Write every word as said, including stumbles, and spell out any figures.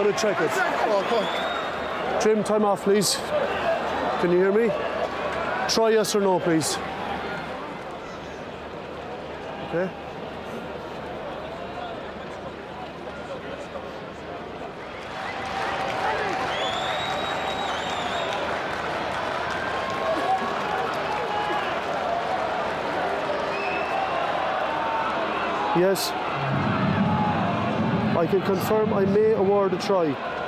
going to check it. Oh, come on. Jim, time off, please. Can you hear me? Try yes or no, please. Okay. Yes. I can confirm I may award a try.